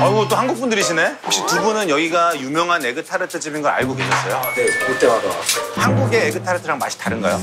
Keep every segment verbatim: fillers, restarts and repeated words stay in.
아이고, 또 한국 분들이시네? 혹시 두 분은 여기가 유명한 에그타르트 집인 걸 알고 계셨어요? 아, 네, 볼 때마다. 한국의 에그타르트랑 맛이 다른가요?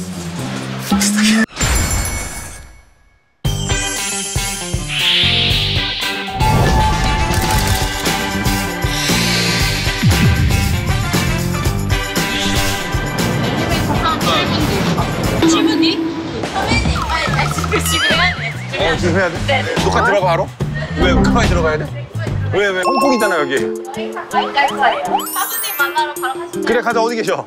칠 분이? 선배님, 아, 지금 지금 해야 돼. 어, 지금 해야 돼? 네. 녹화 들어가 바로? 왜 가까이 들어가야 돼? 왜, 왜? 홍콩이잖아, 여기. 저희 가까이 갈 거예요. 사수님 만나러 바로 가시죠. 그래, 가자. 어디 계셔?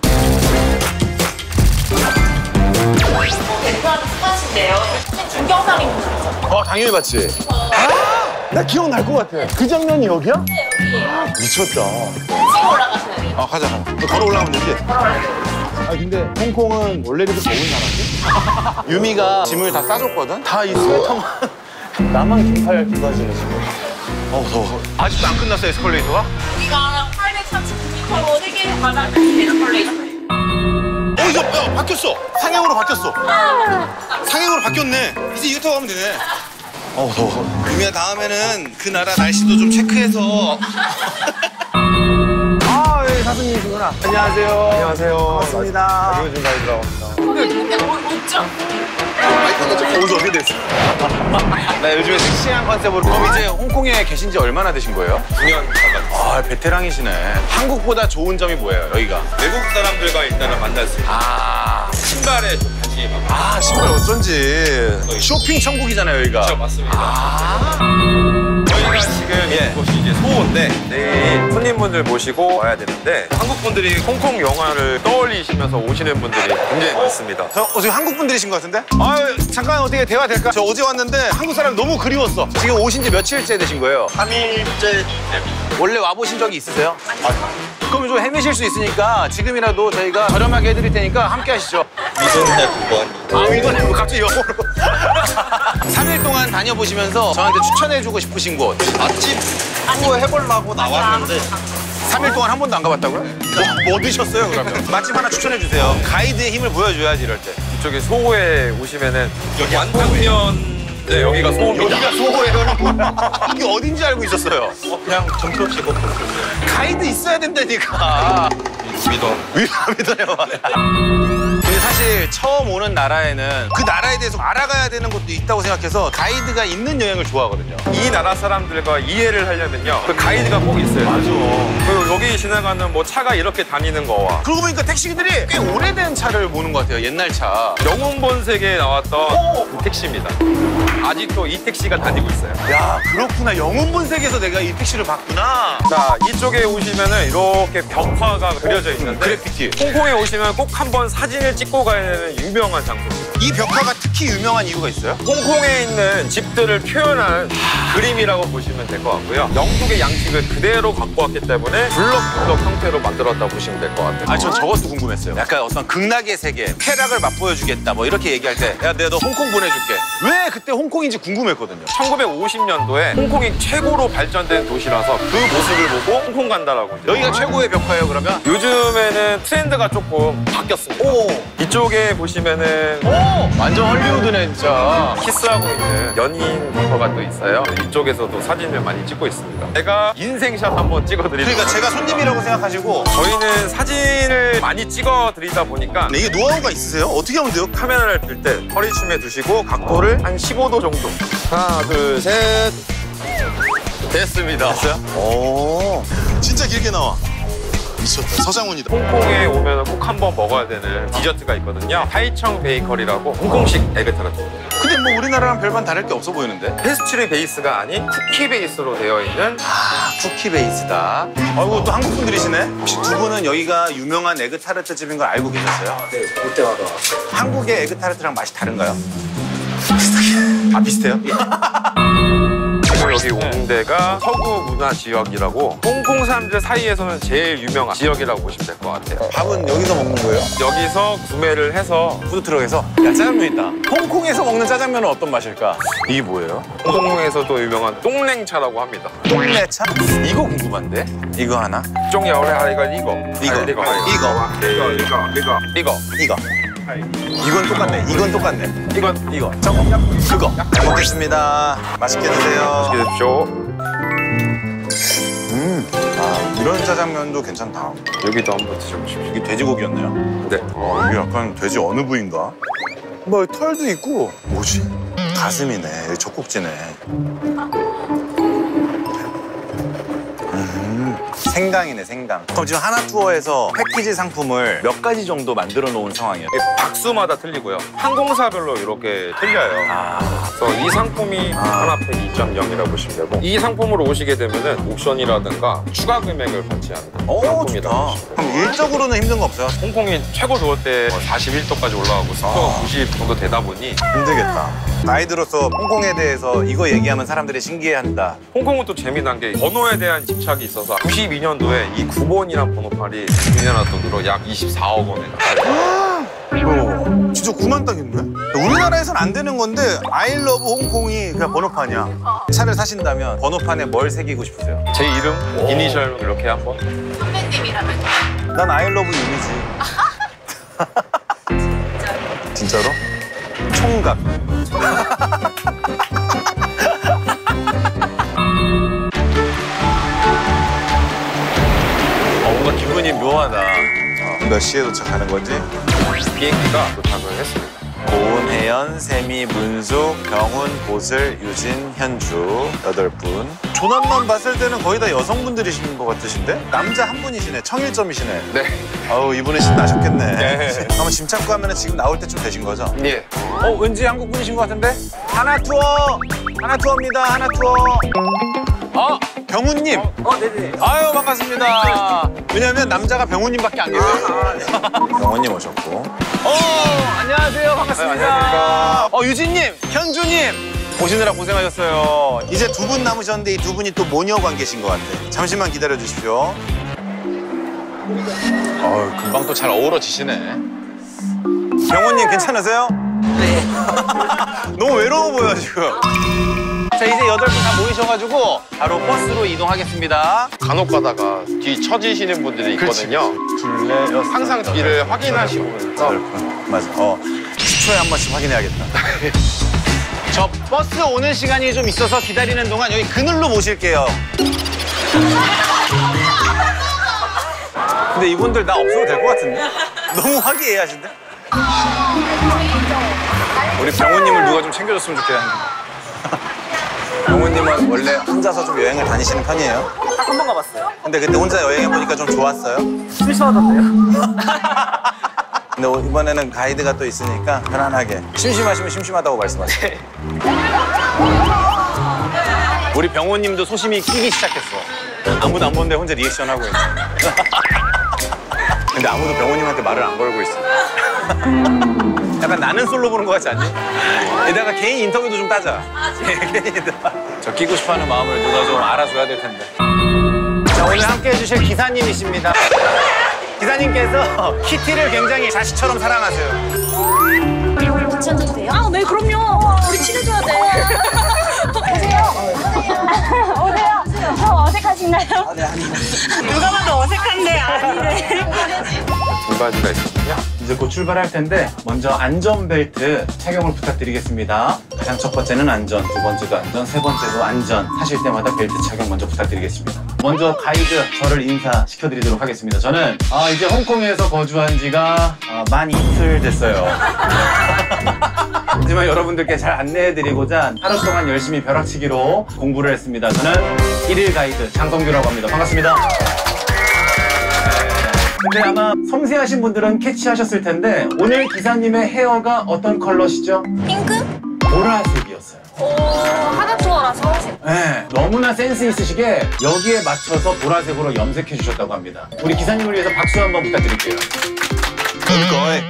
에그타르트 스팟인데요. 중경상인 분이죠. 어, 당연히 봤지. 아! 나 기억날 것 같아. 그 장면이 여기야? 네, 여기에요. 미쳤다. 지금 올라가셔야 돼요. 아, 가자. 너 걸어 올라가면 되지? 아, 근데 홍콩은 원래 이렇게 더운 나라지? 유미가 짐을 다 싸줬거든? 다 이 스웨터만. 나만 긴팔 입고 가지고 지금. 어, 더워. 아직도 안 끝났어, 에스컬레이터가? 여기가 팔백삼십구 미터로 세계 가장 큰 에스컬레이터. 어, 이거 야, 바뀌었어. 상향으로 바뀌었어. 상향으로 바뀌었네. 이제 이거 타고 가면 되네. 어, 더워. 유미야, 다음에는 그 나라 날씨도 좀 체크해서. 아, 예, 사수님이시구나. 안녕하세요. 안녕하세요. 반갑습니다. 이호준 가이드라고 합니다. 근데 어쩌? 옷이 어떻게 됐어? 나 요즘에 섹시한 컨셉으로. 그럼 이제 홍콩에 계신 지 얼마나 되신 거예요? 구 년 가까이. 아, 베테랑이시네. 한국보다 좋은 점이 뭐예요, 여기가? 외국 사람들과 일단은 만날 수 있어요. 아, 신발에 좀 관심이 많아요. 아, 신발 어쩐지. 쇼핑 천국이잖아요, 여기가. 그렇죠, 맞습니다. 아. 저희가 지금 예. 이곳이 이제 소호인데 내일 손님분들 모시고 와야 되는데 한국 분들이 홍콩 영화를 떠올리시면서 오시는 분들이 굉장히 많습니다. 저 어, 지금 한국 분들이신 것 같은데? 아, 잠깐 어떻게 대화 될까? 저 어제 왔는데 한국 사람 너무 그리웠어. 지금 오신 지 며칠째 되신 거예요? 삼 일째 원래 와보신 적이 있으세요? 그럼 좀 헤매실 수 있으니까 지금이라도 저희가 저렴하게 해드릴 테니까 함께 하시죠. 미소년의 두 번. 아, 이거는 뭐 갑자기 영어로. 삼 일 동안 다녀보시면서 저한테 추천해주고 싶으신 곳. 맛집 투어 해보려고 나왔는데 삼 일 동안 한 번도 안 가봤다고요? 뭐, 뭐 드셨어요, 그러면? 맛집 하나 추천해주세요. 가이드의 힘을 보여줘야지, 이럴 때. 이쪽에 소호에 오시면은 여기 완탕면 네, 여기가 소호입니다. 여기가 소호예요? 이게 어딘지 알고 있었어요. 어, 그냥 정신없이 걷고 가이드 있어야 된다니까. 믿어. 믿어요. 근데 사실 처음 오는 나라에는 그 나라에 대해서 알아가야 되는 것도 있다고 생각해서 가이드가 있는 여행을 좋아하거든요. 이 나라 사람들과 이해를 하려면요 그 가이드가 꼭 있어요. 맞아. 그리고 여기 지나가는 뭐 차가 이렇게 다니는 거와 그러고 보니까 택시들이 꽤 오래된 차를 모는 것 같아요. 옛날 차. 영웅 본색에 나왔던 오! 그 택시입니다. 아직도 이 택시가 다니고 있어요. 야, 그렇구나. 영웅 본색에서 내가 이 택시를 봤구나. 자, 이쪽에 오시면은 이렇게 벽화가 그려져 있는데 그래피티. 홍콩에 오시면 꼭 한번 사진을 찍고 가야 되는 유명한 장소입니다. 이 벽화가 특히 유명한 이유가 있어요? 홍콩에 있는 집들을 표현한 그림이라고 보시면 될 것 같고요. 영국의 양식을 그대로 갖고 왔기 때문에 블럭블럭 형태로 만들었다고 보시면 될 것 같아요. 아, 전 저것도 궁금했어요. 약간 어떤 극락의 세계, 쾌락을 맛보여주겠다 뭐 이렇게 얘기할 때 야, 내가 너 홍콩 보내줄게. 왜 그때 홍콩인지 궁금했거든요. 천구백오십 년도에 홍콩이 최고로 발전된 도시라서 그 모습을 보고 홍콩 간다라고. 이제. 여기가 최고의 벽화예요, 그러면? 요즘에는 트렌드가 조금 바뀌었습니다. 오! 이쪽에 보시면은 오! 완전 헐리우드네, 진짜. 키스하고 있는 연인 벽화가 또 있어요. 이쪽에서도 사진을 많이 찍고 있습니다. 제가 인생샷 한번 찍어드리도록 그러니까 제가 손님이라고 생각하시고. 저희는 사진을 많이 찍어드리다 보니까 네, 이게 노하우가 있으세요? 어떻게 하면 돼요? 카메라를 들 때 허리춤에 두시고 각도를 한 십오 도 정도. 하나, 둘, 셋. 됐습니다. 됐어요? 오, 진짜 길게 나와. 미쳤다. 서장훈이다. 홍콩에 오면 꼭 한번 먹어야 되는 디저트가 있거든요. 타이청 베이커리라고 홍콩식 에그타르트. 근데 뭐 우리나라랑 별반 다를 게 없어 보이는데? 페스츄리 베이스가 아닌 쿠키 베이스로 되어 있는 아, 쿠키 베이스다. 아이고, 또 한국 분들이시네? 혹시 두 분은 여기가 유명한 에그타르트 집인 걸 알고 계셨어요? 네, 볼 때마다. 한국의 에그타르트랑 맛이 다른가요? 아, 비슷해요? 지금 여기 온 데가 서구 문화 지역이라고 홍콩 사람들 사이에서는 제일 유명한 지역이라고 보시면 될 것 같아요. 밥은 여기서 먹는 거예요? 여기서 구매를 해서 푸드트럭에서? 야, 짜장면 있다. 홍콩에서 먹는 짜장면은 어떤 맛일까? 이게 뭐예요? 홍콩에서도 유명한 똥랭차라고 합니다. 똥내차? 이거 궁금한데? 이거 하나? 쫑이 원래 하이가 이거. 이거. 아, 이거. 이거. 이거. 이거. 이거. 이거. 이거. 이건 똑같네. 이건 똑같네. 이건 이거. 저거. 그거. 잘 먹겠습니다. 맛있게 드세요. 맛있게 드십시오. 이런 짜장면도 괜찮다. 여기도 한번 드셔보십시오. 이게 돼지고기였나요? 네. 어, 이게 약간 돼지 어느 부위인가? 뭐 털도 있고 뭐지? 가슴이네. 여기 젖꼭지네. 음, 생강이네 생강. 그럼 지금 하나투어에서 패키지 상품을 몇 가지 정도 만들어 놓은 상황이에요? 이게 박수마다 틀리고요. 항공사별로 이렇게 틀려요. 아, 그래서 이 상품이 하나팩 이 점 영이라고 보시면 되고 이 상품으로 오시게 되면은 옵션이라든가 추가 금액을 받지 않는 오 상품이라고 좋다. 그럼 일적으로는 힘든 거 없어요? 홍콩이 최고 좋을 때 사십일 도까지 올라가고 습도가 아. 구십 정도 되다 보니 힘들겠다. 가이드로서 홍콩에 대해서 이거 얘기하면 사람들이 신기해한다. 홍콩은 또 재미난 게 번호에 대한 집착이 있어서 구십이 년도에 이 구 번이란 번호판이 우리나라 돈으로 약 이십사억 원에 가까이. 어, 진짜 구만 딱이네? 우리나라에선 안 되는 건데 I love 홍콩이 그냥 번호판이야. 차를 사신다면 번호판에 뭘 새기고 싶으세요? 제 이름 이니셜 이렇게 한번. 선배님이라면 난 I love 유미지. 진짜로? 총각. 어, 뭔가 기분이 묘하다. 어, 몇 시에 도착하는 거지? 비행기가 도착을 했습니다. 고은, 혜연, 세미, 문숙, 병훈, 보슬, 유진, 현주 여덟 분. 조남만 봤을 때는 거의 다 여성분들이신 것 같으신데? 남자 한 분이시네. 청일점이시네. 네. 아우 이분은 신나셨겠네. 네. 한번 짐 찾고 하면 지금 나올 때쯤 되신 거죠? 예. 어 왠지 한국 분이신 것 같은데? 하나 투어! 하나 투어입니다. 하나 투어. 어 병훈님. 어, 네네. 아유 반갑습니다. 왜냐면 남자가 병훈님밖에 안 계세요. 병훈님 오셨고. 어 안녕하세요 반갑습니다. 네, 안녕하십니까. 어 유진님, 현주님 오시느라 고생하셨어요. 이제 두 분 남으셨는데 이 두 분이 또 모녀 관계신 것 같아. 잠시만 기다려 주십시오. 어 금방 또 잘 어우러지시네. 병훈님 괜찮으세요? 네. 너무 외로워 보여 지금. 자 이제 여덟 분 다 모이셔가지고 바로 버스로 이동하겠습니다. 간혹 가다가 뒤 처지시는 분들이 있거든요. 둘레 여섯. 항상 뒤를 확인하시고 여덟 분. 맞아. 어 십 초에 한 번씩 확인해야겠다. 저 버스 오는 시간이 좀 있어서 기다리는 동안 여기 그늘로 모실게요. 근데 이분들 나 없어도 될 것 같은데? 너무 화기애애하신데? 우리 병훈님을 누가 좀 챙겨줬으면 좋겠는데. 병훈님은 원래 혼자서 좀 여행을 다니시는 편이에요? 딱 한 번 가봤어요. 근데 그때 혼자 여행해보니까 좀 좋았어요? 심심하던데요? 근데 이번에는 가이드가 또 있으니까 편안하게. 심심하시면 심심하다고 말씀하세요. 우리 병호님도 소심이 끼기 시작했어. 아무도 안 보는데 혼자 리액션하고 있어. 근데 아무도 병호님한테 말을 안 걸고 있어. 약간 나는 솔로 보는 거 같지 않니? 게다가 개인 인터뷰도 좀 따자. 개인 인터뷰. 저 끼고 싶어하는 마음을 누가 좀 알아줘야 될 텐데. 자, 오늘 함께 해주실 기사님이십니다. 기사님께서 키티를 굉장히 자식처럼 사랑하세요. 같이 앉아도 돼요? 아, 네, 그럼요. 우리 친해져야 돼. 오세요. 저 어색하신가요? 누가 봐도 어색한데 아니래. 등받이가 있거든요. 이제 곧 출발할 텐데 먼저 안전벨트 착용을 부탁드리겠습니다. 가장 첫 번째는 안전, 두 번째도 안전, 세 번째도 안전. 타실 때마다 벨트 착용 먼저 부탁드리겠습니다. 먼저 가이드 저를 인사시켜드리도록 하겠습니다. 저는 아, 이제 홍콩에서 거주한 지가 아, 만 이틀 됐어요. 하지만 여러분들께 잘 안내해드리고자 하루 동안 열심히 벼락치기로 공부를 했습니다. 저는 일일 가이드 장성규라고 합니다. 반갑습니다. 근데 아마 섬세하신 분들은 캐치하셨을 텐데 오늘 기사님의 헤어가 어떤 컬러시죠? 핑크? 보라색이었어요. 오, 하나 투어라서. 네, 너무나 센스 있으시게 여기에 맞춰서 보라색으로 염색해 주셨다고 합니다. 우리 기사님을 위해서 박수 한번 부탁드릴게요. 음거이.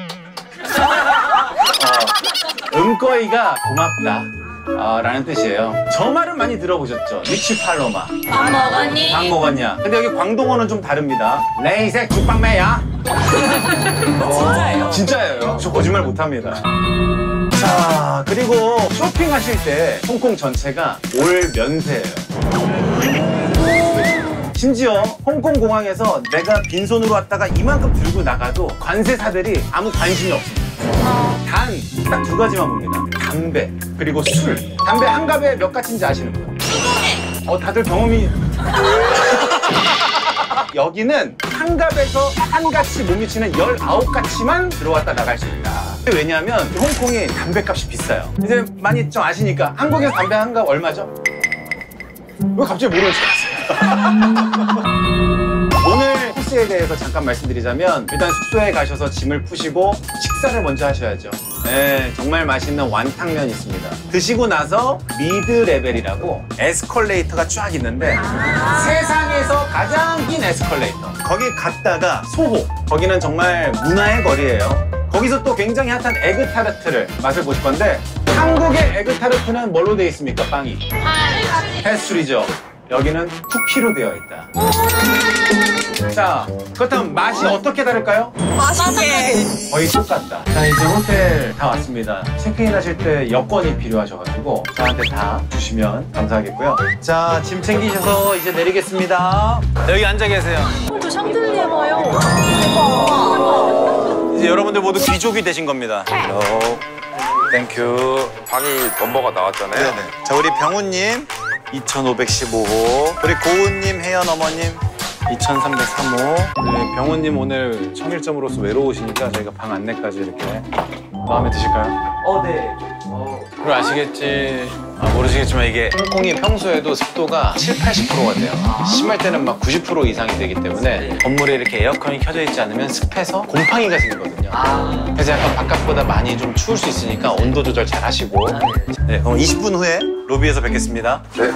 어, 음거이가 고맙다. 어, 라는 뜻이에요. 저 말은 많이 들어보셨죠? 리치 팔로마. 밥 먹었니? 밥 먹었냐? 근데 여기 광동어는 좀 다릅니다. 레이색 죽방매야. 진짜예요? 진짜예요. 저 거짓말 못합니다. 자, 그리고 쇼핑하실 때 홍콩 전체가 올 면세예요. 심지어 홍콩 공항에서 내가 빈손으로 왔다가 이만큼 들고 나가도 관세사들이 아무 관심이 없습니다. 단 딱 두 가지만 봅니다. 담배 그리고 술. 담배 한 갑에 몇 가치인지 아시는 분? 어 다들 경험이 여기는 한 갑에서 한 가치 못 미치는 열아홉 가치만 들어왔다 나갈 수 있다. 왜냐하면 홍콩이 담배값이 비싸요. 이제 많이 좀 아시니까 한국에서 담배 한 갑 얼마죠? 왜 갑자기 모르는 척 하세요? 오늘 코스에 대해서 잠깐 말씀드리자면 일단 숙소에 가셔서 짐을 푸시고 식사를 먼저 하셔야죠. 네, 정말 맛있는 완탕면이 있습니다. 드시고 나서 미드 레벨이라고 에스컬레이터가 쫙 있는데 세상에서 가장 긴 에스컬레이터. 거기 갔다가 소호, 거기는 정말 문화의 거리예요. 거기서 또 굉장히 핫한 에그타르트를 맛을 보실 건데 한국의 에그타르트는 뭘로 되어 있습니까? 빵이 페스츄리죠. 여기는 쿠키로 되어 있다. 자, 그렇다면 맛이 어떻게 다를까요? 맛있게. 거의 똑같다. 자, 이제 호텔 다 왔습니다. 체크인 하실 때 여권이 필요하셔가지고 저한테 다 주시면 감사하겠고요. 자, 짐 챙기셔서 이제 내리겠습니다. 여기 앉아 계세요. 저 샹들리에 봐요. 이제 여러분들 모두 귀족이 되신 겁니다. 헬로. 땡큐. 방이 넘버가 나왔잖아요. 네네. 자, 우리 병우님 이천오백십오 호, 우리 고은님, 혜연 어머님 이천삼백삼 호. 우리 병호님 오늘 청일점으로서 외로우시니까 저희가 방 안내까지 이렇게. 마음에 드실까요? 어, 네. 그걸 아시겠지. 아, 모르시겠지만 이게 홍콩이 평소에도 습도가 칠, 팔십 퍼센트가 돼요. 심할 때는 막 구십 퍼센트 이상이 되기 때문에 건물에 이렇게 에어컨이 켜져 있지 않으면 습해서 곰팡이가 생기거든요. 그래서 약간 바깥보다 많이 좀 추울 수 있으니까 온도 조절 잘 하시고. 네, 그럼 이십 분 후에 로비에서 뵙겠습니다. 네.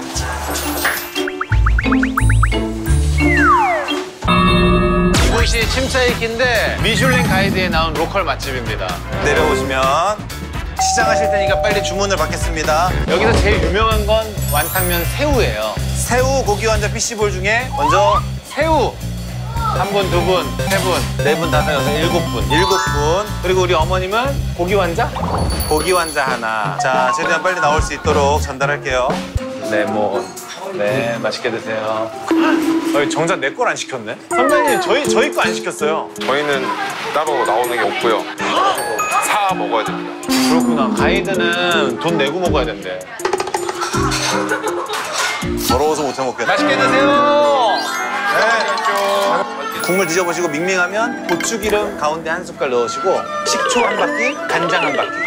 이곳이 침차이키인데 미슐랭 가이드에 나온 로컬 맛집입니다. 내려오시면 시장하실 테니까 빨리 주문을 받겠습니다. 여기서 제일 유명한 건 완탕면 새우예요. 새우 고기 완자 피시볼 중에 먼저 새우! 한 분, 두 분, 세 분, 네 분, 다섯, 여섯, 일곱 분. 일곱 분 그리고 우리 어머님은 고기 완자? 고기 완자 하나. 자, 최대한 빨리 나올 수 있도록 전달할게요. 레몬. 네, 맛있게 드세요. 어, 정작 내 걸 안 시켰네? 선배님, 저희, 저희 거 안 시켰어요. 저희는 따로 나오는 게 없고요. 사 먹어야 됩니다. 그렇구나. 가이드는 돈 내고 먹어야 된대. 더러워서 못해 먹겠네. 맛있게 드세요! 네. 국물 드셔보시고 밍밍하면 고추기름 가운데 한 숟갈 넣으시고 식초 한 바퀴, 간장 한 바퀴.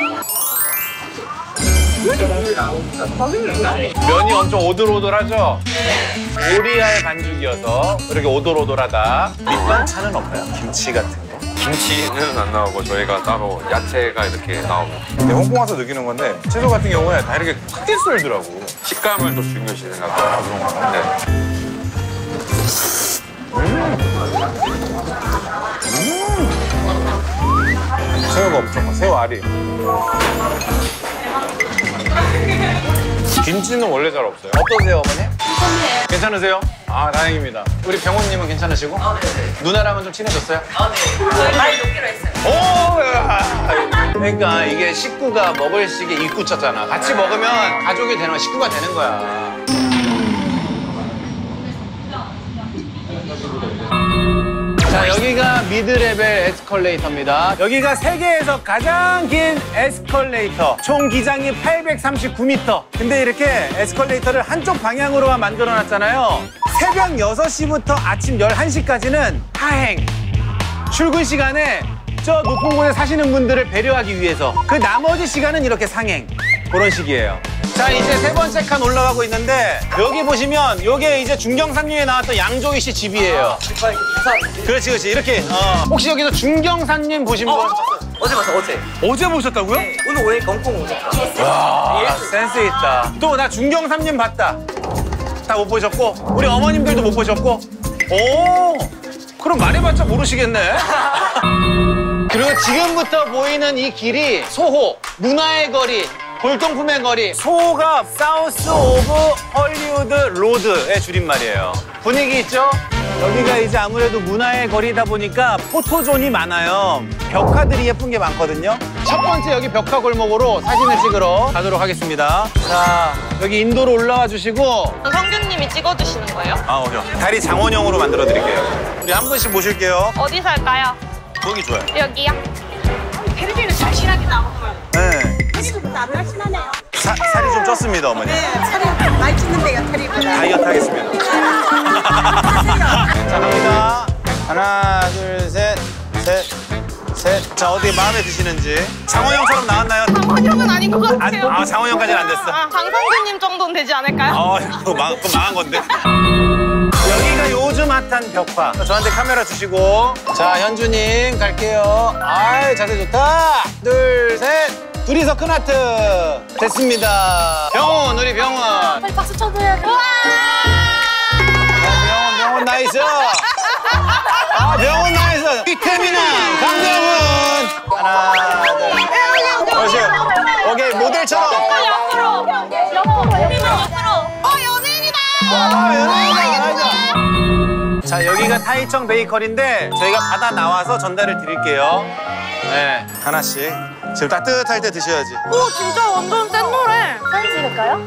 면이 엄청 오돌오돌하죠? 오리알 반죽이어서 이렇게 오돌오돌하다. 밑반찬은 없나요? 김치 같은 거? 김치는 안 나오고 저희가 따로 야채가 이렇게 나옵니다. 근데 홍콩 와서 느끼는 건데 채소 같은 경우에 다 이렇게 크게 썰더라고. 식감을 더 중요시 생각해요. 아, 그런가? 네. 새우가 엄청 커. 새우 알이. 김치는 원래 잘 없어요. 어떠세요, 어머니? 괜찮네요. 괜찮으세요? 아, 다행입니다. 우리 병호님은 괜찮으시고? 아, 네네. 누나랑은 좀 친해졌어요? 아, 네. 저희 많이 녹기로 했어요. 오! 야. 그러니까 이게 식구가 먹을 식에 입구 쳤잖아. 같이 먹으면 가족이 되는 거야, 식구가 되는 거야. 자, 여기가 미드레벨 에스컬레이터입니다. 여기가 세계에서 가장 긴 에스컬레이터. 총 기장이 팔백삼십구 미터. 근데 이렇게 에스컬레이터를 한쪽 방향으로만 만들어놨잖아요. 새벽 여섯 시부터 아침 열한 시까지는 하행. 출근 시간에 저 높은 곳에 사시는 분들을 배려하기 위해서. 그 나머지 시간은 이렇게 상행. 그런 식이에요. 자, 이제 세 번째 칸 올라가고 있는데 여기 보시면 요게 이제 중경산림에 나왔던 양조위 씨 집이에요. 그렇지, 그렇지. 이렇게. 어. 혹시 여기서 중경산림 보신 분? 어제 봤어, 어제. 어제 보셨다고요? 오늘 오늘 경공 오셨다. 와, 센스 있다. 또 나 중경삼림 봤다. 다 못 보셨고, 우리 어머님들도 못 보셨고. 오, 그럼 말해봤자 모르시겠네. 그리고 지금부터 보이는 이 길이 소호, 문화의 거리, 골동품의 거리. 소호가 사우스 오브 헐리우드 로드의 줄임말이에요. 분위기 있죠? 여기가 이제 아무래도 문화의 거리다 보니까 포토존이 많아요. 벽화들이 예쁜 게 많거든요. 첫 번째 여기 벽화 골목으로 사진을 찍으러 가도록 하겠습니다. 자, 여기 인도로 올라와 주시고. 성균님이 찍어주시는 거예요? 아, 오죠. 다리 장원형으로 만들어 드릴게요. 우리 한 분씩 모실게요. 어디 살까요? 거기 좋아요. 여기요? 테레비는 잘실하게 나오고요. 네. 테레비도 안 날씬하네요. 사, 살이 좀 쪘습니다, 어머니. 네, 살이 많이 찌는 데가 테레비가. 다이어트 하겠습니다. 하세요. 자, 갑니다. 자, 어디 마음에 드시는지. 장원 형처럼 나왔나요? 장원 형은 아닌 것 안, 같아요. 아, 장원 형까지는 안 됐어. 아, 장성규님 정도는 되지 않을까요? 어, 그거 망, 그거 망한 건데. 여기가 요즘 핫한 벽화. 저한테 카메라 주시고. 자, 현주님 갈게요. 아이, 자세 좋다. 둘, 셋. 둘이서 큰 하트. 됐습니다. 병원, 우리 병원. 빨리 박수 쳐줘야 돼. 병원, 병원 나이스. 아, 병원 나이스. 이태민아, 강정훈. 하나, 둘. 그렇지. 오케이, 모델처럼. 옆으로. 옆으로. 옆으로. 어, 연예인이다. 아, 연예인이다. 자, 여기가 타이청 베이커리인데 저희가 받아 나와서 전달을 드릴게요. 네, 하나씩. 지금 따뜻할 때 드셔야지. 오, 진짜 완전 센 노래. 사진 찍을까요?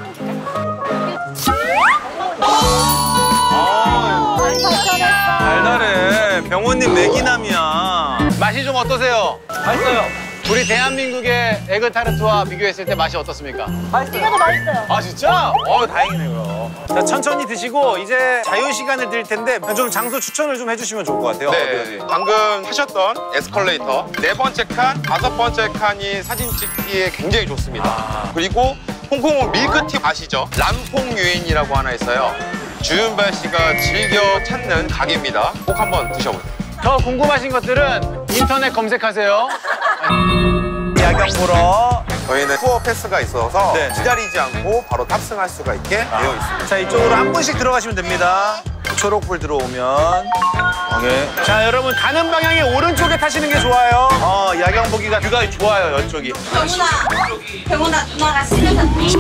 아, 발전했어. 달달해. 병원님 내기남이야. 맛이 좀 어떠세요? 맛있어요. 우리 대한민국의 에그타르트와 비교했을 때 맛이 어떻습니까? 이거 맛있어요. 아, 진짜? 어, 다행이네요. 자, 천천히 드시고 이제 자유 시간을 드릴 텐데 좀 장소 추천을 좀 해주시면 좋을 것 같아요. 어디, 네, 어디? 방금 하셨던 에스컬레이터 네 번째 칸, 다섯 번째 칸이 사진 찍기에 굉장히 좋습니다. 아. 그리고 홍콩은 밀크티 아시죠? 람퐁 유인이라고 하나 있어요. 주윤발 씨가 즐겨 찾는 가게입니다. 꼭 한번 드셔보세요. 더 궁금하신 것들은 인터넷 검색하세요. 야경 보러. 저희는 투어 패스가 있어서 네. 기다리지 않고 바로 탑승할 수가 있게 되어 있습니다. 자, 이쪽으로 한 분씩 들어가시면 됩니다. 초록불 들어오면. 오케이. 자, 여러분 가는 방향이 오른쪽에 타시는 게 좋아요. 어, 야경 보기가 뷰가 좋아요, 이쪽이. 병훈아. 병훈아, 누나가 싫어졌니?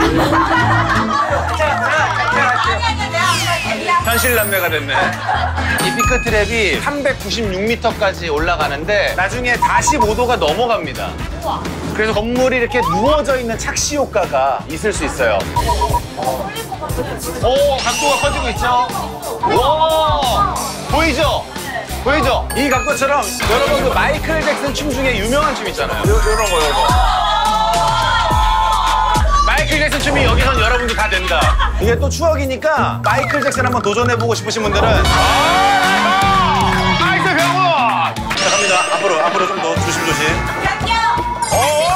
현실 남매가 됐네. 이 피크 트랩이 삼백구십육 미터까지 올라가는데 나중에 사십오 도가 넘어갑니다. 그래서 건물이 이렇게 누워져 있는 착시 효과가 있을 수 있어요. 오, 각도가 커지고 있죠? 와, 보이죠? 보이죠? 이 각도처럼 여러분 그 마이클 잭슨 춤 중에 유명한 춤 있잖아요. 요, 요런 거, 요런 거. 마이클 잭슨 춤이 여기선 여러분들 다 된다. 이게 또 추억이니까 마이클 잭슨 한번 도전해보고 싶으신 분들은 아, 나이스 병원! 자, 갑니다. 앞으로, 앞으로 좀 더 조심조심. 오!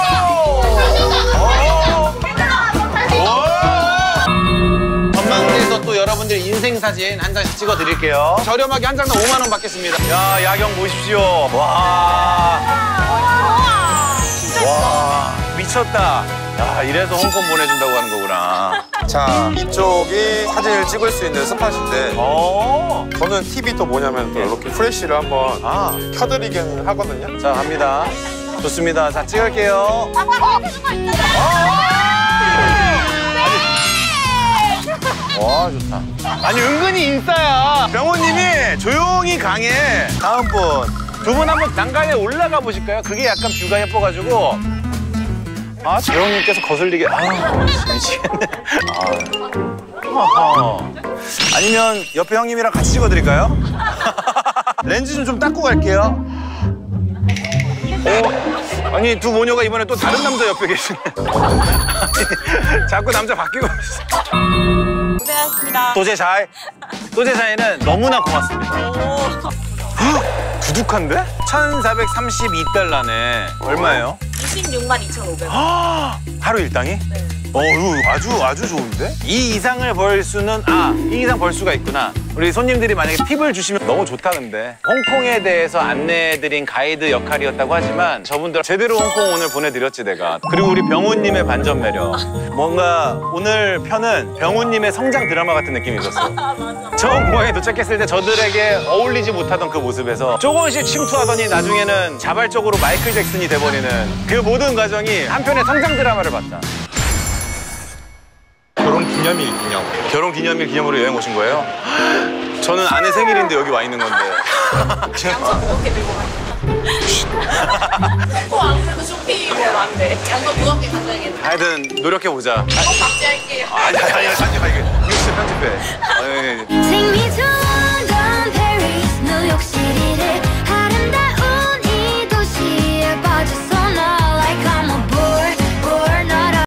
전망대에서 또 여러분들 인생 사진 한 장씩 찍어드릴게요. 저렴하게 한 장당 오만 원 받겠습니다. 야, 야경 보십시오. 와. 와, 미쳤다. 야, 이래서 홍콩 보내준다고 하는 거구나. 자, 이쪽이 사진을 찍을 수 있는 스팟인데 오. 저는 팁이 또 뭐냐면 또 이렇게 프레쉬를 한번 아, 켜드리긴 하거든요. 자, 갑니다. 좋습니다. 자, 찍을게요. 와, 좋다. 아니, 은근히 인싸야. 병호님이 조용히 강해. 다음 분. 두 분 한번 난간에 올라가 보실까요? 그게 약간 뷰가 예뻐가지고. 아, 재영님께서 거슬리게. 아, 미치겠네. 아. 아하. 아니면 옆에 형님이랑 같이 찍어드릴까요? 렌즈 좀 좀 닦고 갈게요. 오, 아니, 두 모녀가 이번에 또 다른 남자 옆에 계시네. 아니, 자꾸 남자 바뀌고 있어. 고생하셨습니다. 도제샤이. 도제샤이는 너무나 고맙습니다. 헉, 두둑한데? 천사백삼십이 달러네. 얼마예요? 이십육만 이천오백 원. 아, 하루 일당이? 네. 어, 이거 아주 아주 좋은데? 이 이상을 벌 수는 아, 이 이상 벌 수가 있구나. 우리 손님들이 만약에 팁을 주시면 너무 좋다 근데. 홍콩에 대해서 안내해드린 가이드 역할이었다고 하지만 저분들 제대로 홍콩 오늘 보내드렸지 내가. 그리고 우리 병훈님의 반전 매력. 뭔가 오늘 편은 병훈님의 성장 드라마 같은 느낌이 있었어. 처음 공항에 도착했을 때 저들에게 어울리지 못하던 그 모습에서 조금씩 침투하더니 나중에는 자발적으로 마이클 잭슨이 돼버리는 그 모든 과정이 한편의 성장 드라마를 봤다. 결혼 기념일 기념. 결혼 기념일 기념으로 여행 오신 거예요? 저는 아내 생일인데 여기 와 있는 건데. 양손 무겁게 들고 가. 어, 안 그래도 쇼핑이면 안 돼. 양손 무겁게 가져야겠네. 하여튼 노력해보자. 어, 박제할게요. 아니, 아니, 아니, 편집해, 이게. 뉴스 편집해. 아니, 아니, 아니. Take me to London, Paris, New York City를